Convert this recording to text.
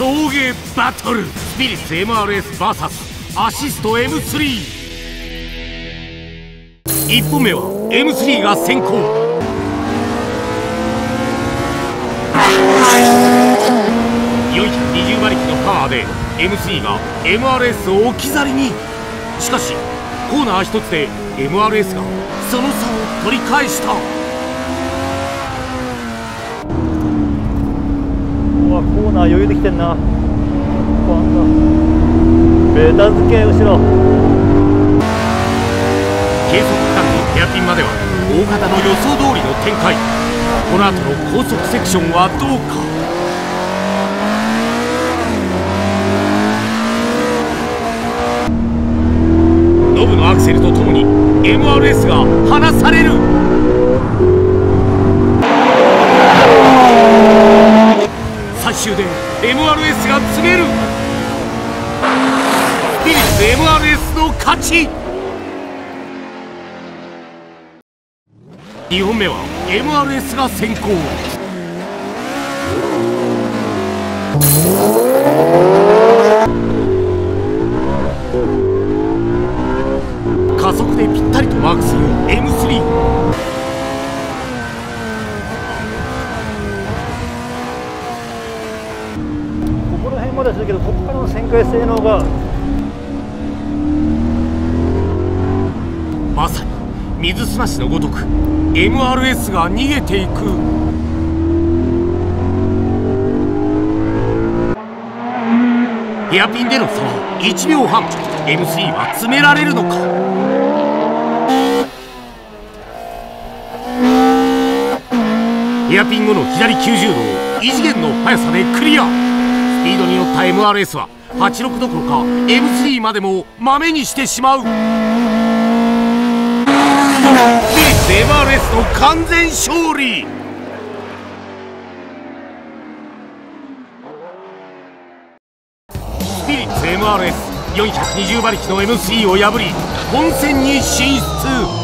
峠バトル、スピリッツ MRSVS アシスト M3。 1本目は M3 が先行。420馬力のパワーで M3 が MRS を置き去りに。しかしコーナー一つで MRS がその差を取り返した。 コーナー余裕できてんな。ベタ付け後ろ。 計測区間のヘアピンまでは大型の予想通りの展開。この後の高速セクションはどうか。ノブのアクセルとともに MRS が離される。最終で MRS が詰める。スピリッツ MRS の勝ち。2本目は MRS が先行。加速でぴったりとマークする M3。 この辺までするけど、ここからの旋回性能がまさに水すましのごとく MRS が逃げていく。ヘアピンでの差は1秒半。 M3 は詰められるのか。ヘアピン後の左90度を異次元の速さでクリア。スピードに乗った MRS は86どころか M3 までもマメにしてしまう。スピリッツ MRS の完全勝利。スピリッツ MRS420馬力の M3 を破り本戦に進出。